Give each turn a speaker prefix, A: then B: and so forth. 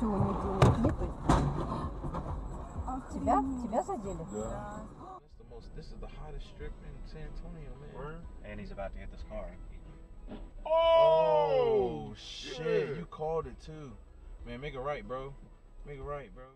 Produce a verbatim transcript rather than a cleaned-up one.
A: сегодня делают? Нет? Тебя? Тебя задели?
B: Да. This is the hottest strip in San Antonio, man.
C: And he's about to hit this car.
B: Oh, oh shit. shit! You called it too, man. Make it right, bro. Make it right, bro.